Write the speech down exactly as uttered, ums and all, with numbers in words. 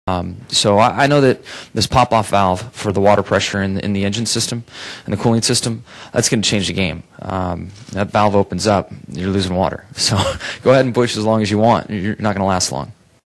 Um, so I, I know that this pop-off valve for the water pressure in the, in the engine system and the cooling system, that's going to change the game. Um, that valve opens up, you're losing water. So go ahead and push as long as you want. You're not going to last long.